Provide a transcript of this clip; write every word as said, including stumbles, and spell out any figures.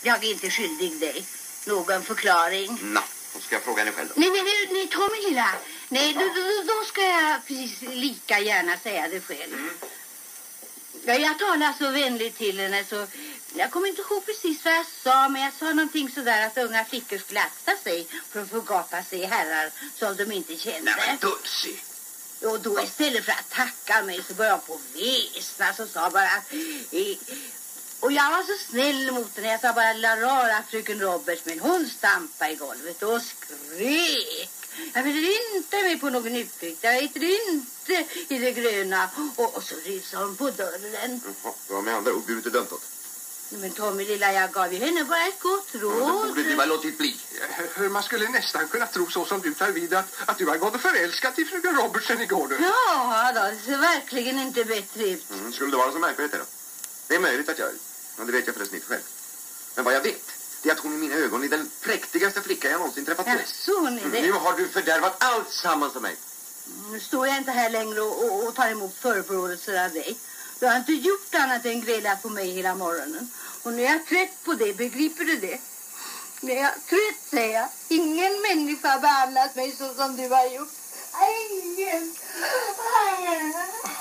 Jag är inte skyldig dig någon förklaring. Nå, då ska jag fråga henne själv då. Nej, nej, nej, nej Tommy lilla. Nej, då, då, då ska jag precis lika gärna säga det själv. Mm. Ja, jag talar så vänligt till henne så... Jag kommer inte ihåg precis vad jag sa, men jag sa någonting sådär att unga flickor skulle akta sig för att förgapa sig herrar som de inte kände. Nej, men Dulcie! Och då istället för att tacka mig så började jag på väsna så sa bara... Eh, och jag var så snäll mot henne. Jag sa bara la rara fröken Roberts, men hon stampade i golvet och skrek. Jag vill inte med på någon utflykt. Jag äter inte i det gröna. Och, och så rusade hon på dörren. Jaha, det var med andra ord budet dömt åt. Men Tommy lilla, jag gav ju henne bara ett gott råd. Ja, då borde det bara låtit bli. Man skulle nästan kunna tro så som du tar vid att, att du har gått och förälskat till fröken Robertsen igår. Du. Ja, då, det ser verkligen inte bättre ut. Mm, skulle det vara så märkligt då? Det är möjligt att jag... Ja, det vet jag förresten inte själv. Men vad jag vet, det är att hon i mina ögon är den präktigaste flicka jag någonsin träffat på. Ja, så hon är det. Mm, nu har du fördärvat allt sammans för mig. Nu står jag inte här längre och, och, och tar emot förberådelser av dig. Du har inte gjort annat än grälat på mig hela morgonen. Och nu är jag trött på det, begriper du det? Nu är jag trött, säger jag. Ingen människa har behandlat mig så som du har gjort. Ingen.